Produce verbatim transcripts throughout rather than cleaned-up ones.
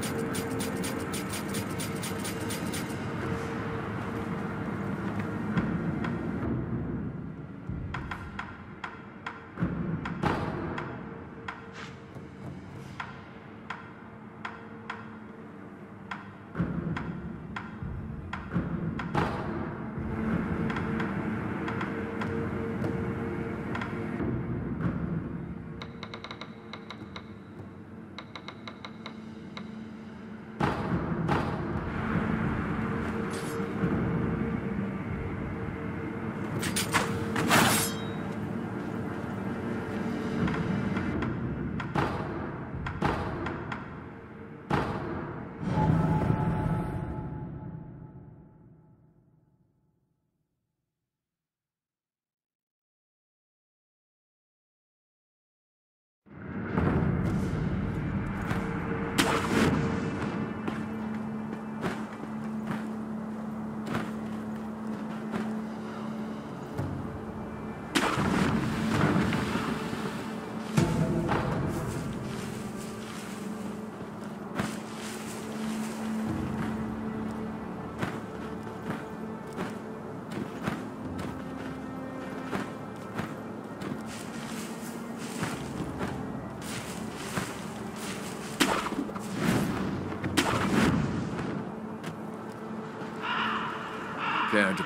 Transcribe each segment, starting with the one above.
Cared.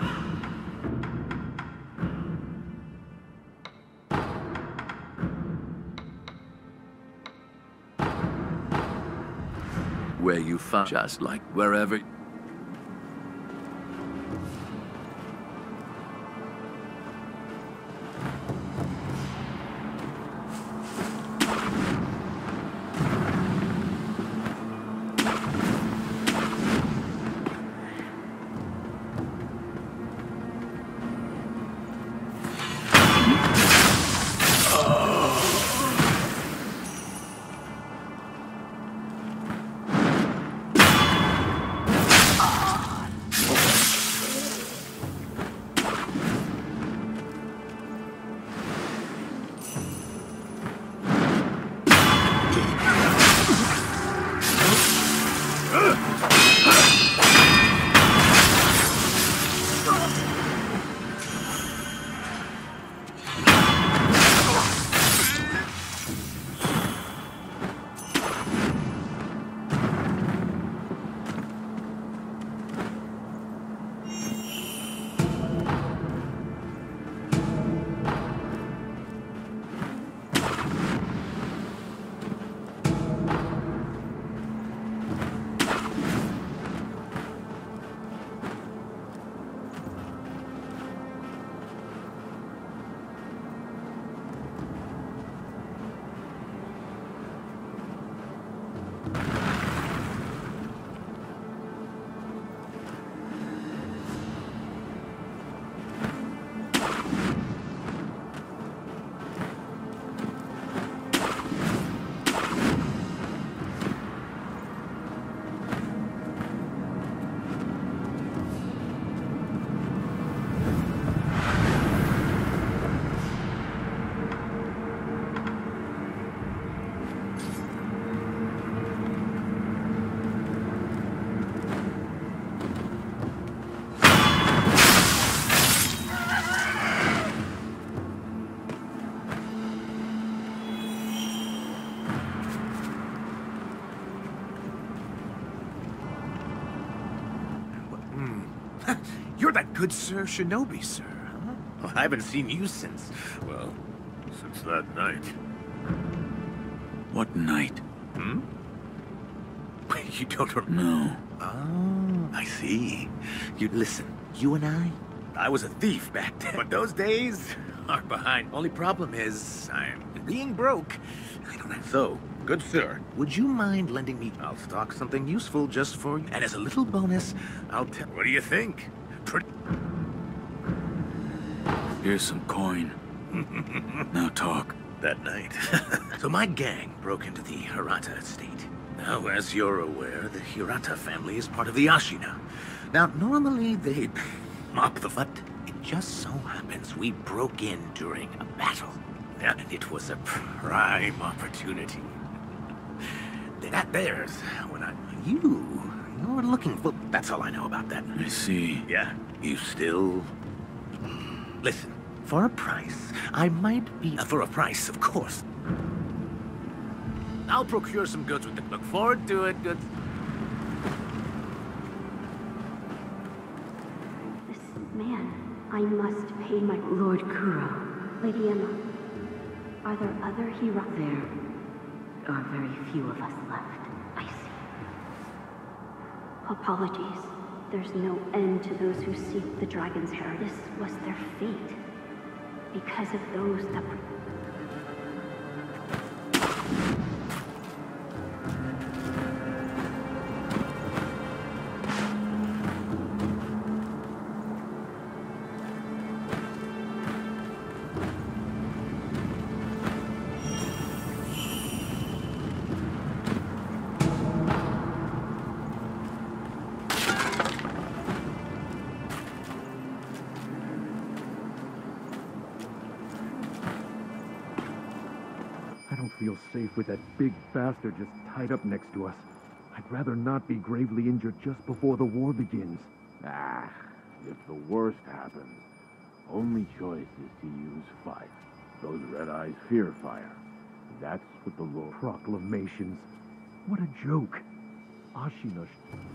Where you found, just like wherever. You're that good Sir Shinobi, sir, huh? Well, I haven't seen you since, well, since that night. What night? Hmm? You don't remember? No. Oh, I see. You listen, you and I, I was a thief back then. But those days are behind. Only problem is, I'm being broke. I don't have. So, good sir, would you mind lending me? I'll stock something useful just for you. And as a little bonus, I'll tell. What do you think? Pretty. Here's some coin. Now talk. That night. So my gang broke into the Hirata estate. Now, as you're aware, the Hirata family is part of the Ashina. Now, normally they'd mop the but it just so happens we broke in during a battle. And it was a prime opportunity. That there's what I... You... You're looking for... That's all I know about that. I see. Yeah? You still... Listen, for a price, I might be... Uh, for a price, of course. I'll procure some goods with it. Look forward to it. Good. This man, I must pay my... Lord Kuro. Lady Emma, are there other heroes? There are very few of us left. I see. Apologies. There's no end to those who seek the dragon's hair. This was their fate. Because of those that... I don't feel safe with that big bastard just tied up next to us. I'd rather not be gravely injured just before the war begins. Ah, if the worst happens, only choice is to use fire. Those red eyes fear fire. That's what the Lord... Proclamations. What a joke. Ashina...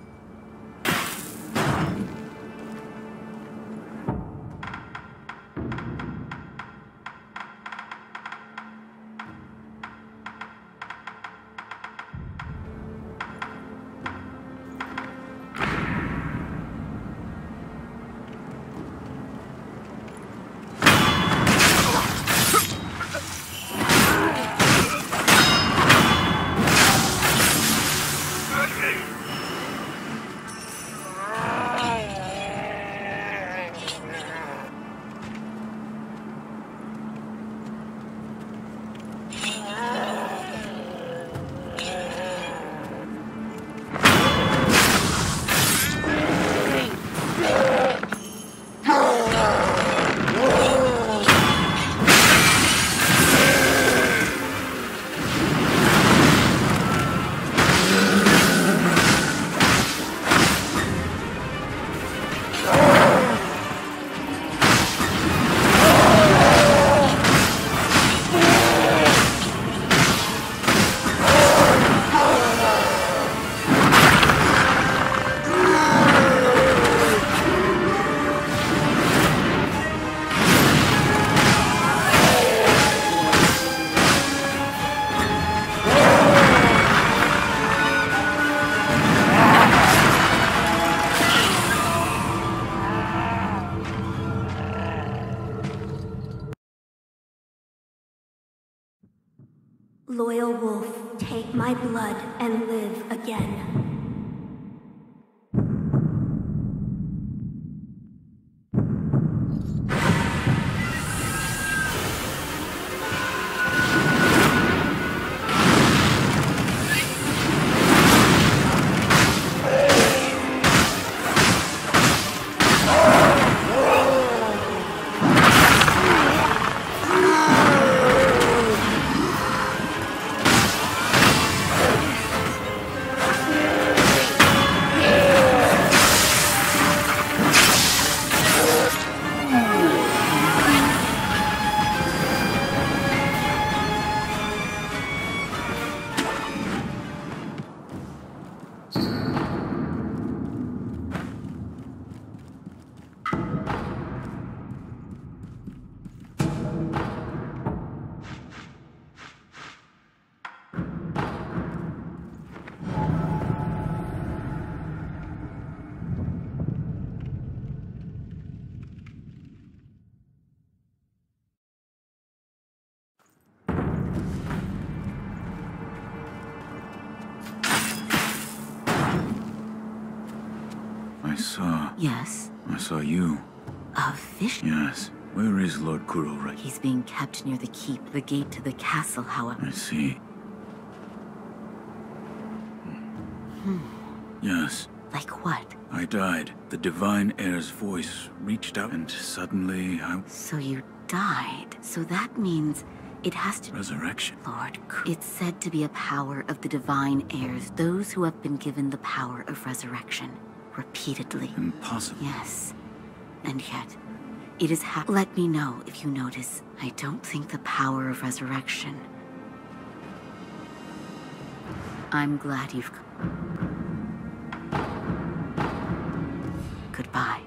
Loyal wolf, take my blood and live again. I saw... Yes? I saw you. A fish? Yes. Where is Lord Kuro right? He's being kept near the keep, the gate to the castle, however. I see. Hmm. Yes. Like what? I died. The Divine Heir's voice reached out and suddenly I... So you died. So that means It has to... Resurrection. Lord, it's said to be a power of the divine heirs, those who have been given the power of resurrection, repeatedly. Impossible. Yes, and yet, it is ha- Let me know if you notice. I don't think the power of resurrection... I'm glad you've come. Goodbye.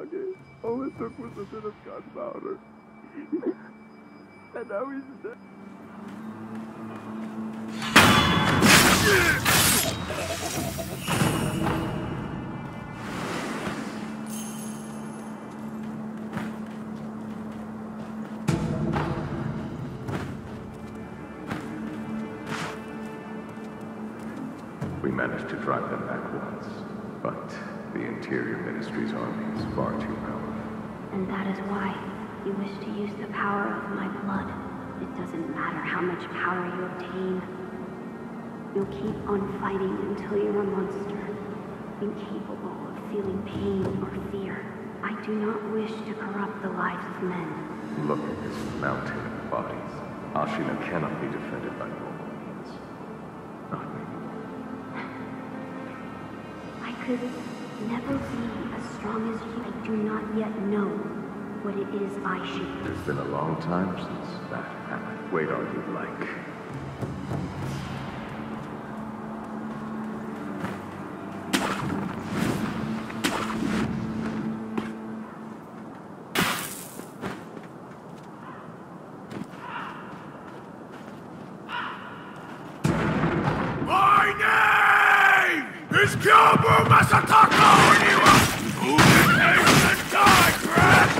Kage. All it took was a bit of gunpowder. And now he's dead. We managed to drive them back once, but the Interior Ministry's army is far too powerful. And that is why you wish to use the power of my blood. It doesn't matter how much power you obtain. You'll keep on fighting until you're a monster, incapable of feeling pain or fear. I do not wish to corrupt the lives of men. Look at this mountain of bodies. Ashina cannot be defended by normal means. Not me. I could never be as strong as you. I do not yet know what it is I should do. It's been a long time since that happened. Wait all you like. My name is Kyobu Masataka! Who takes the die, Brad?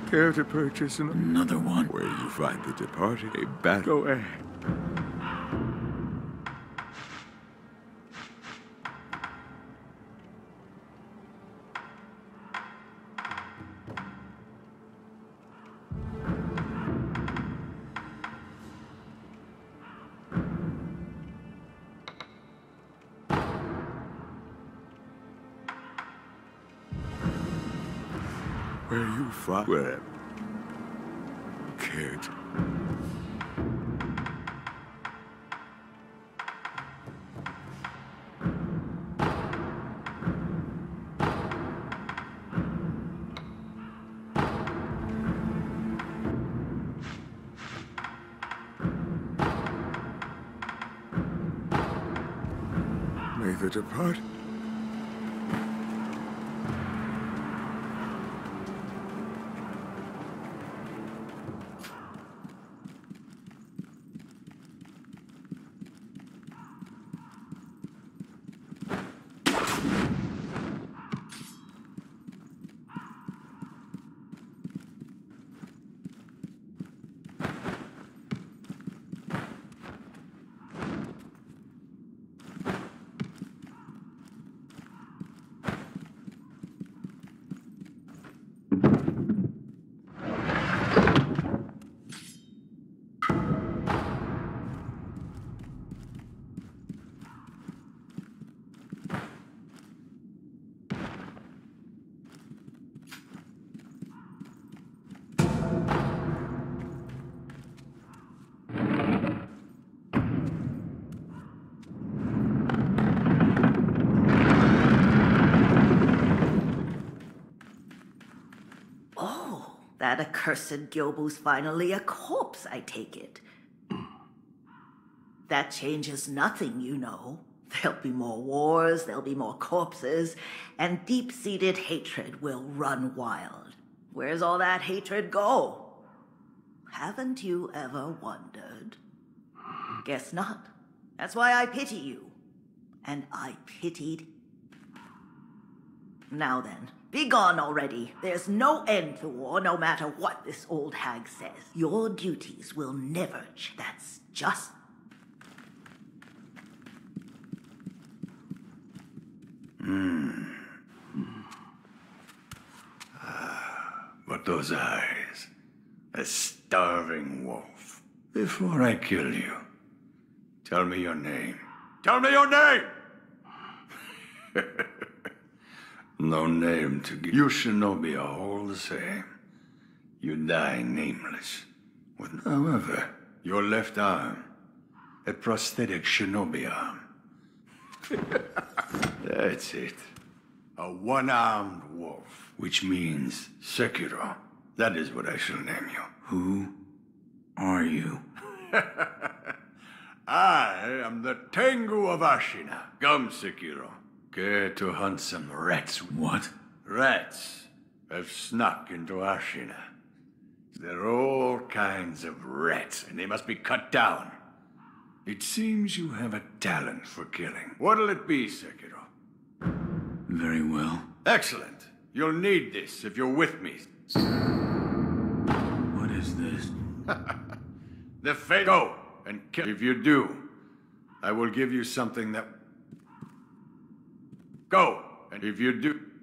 Care to purchase an... Another one. Where you find the departed, a bat... Go ahead. Where you from? Where? Cared. May the depart. That accursed Gyobu's finally a corpse, I take it. That changes nothing, you know. There'll be more wars, there'll be more corpses, and deep-seated hatred will run wild. Where's all that hatred go? Haven't you ever wondered? Guess not. That's why I pity you. And I pitied... Now then. Be gone already. There's no end to war, no matter what this old hag says. Your duties will never change. That's just... Hmm. Ah, but those eyes. A starving wolf. Before I kill you, tell me your name. Tell me your name! No name to give. You shinobi are all the same. You die nameless. With, however, your left arm, a prosthetic shinobi arm. That's it. A one-armed wolf, which means Sekiro. That is what I shall name you. Who are you? I am the Tengu of Ashina. Come, Sekiro. Care to hunt some rats? What? Rats have snuck into Ashina. There are all kinds of rats, and they must be cut down. It seems you have a talent for killing. What'll it be, Sekiro? Very well. Excellent. You'll need this if you're with me. What is this? The fate. Go and kill. If you do, I will give you something that... Go, and if you do...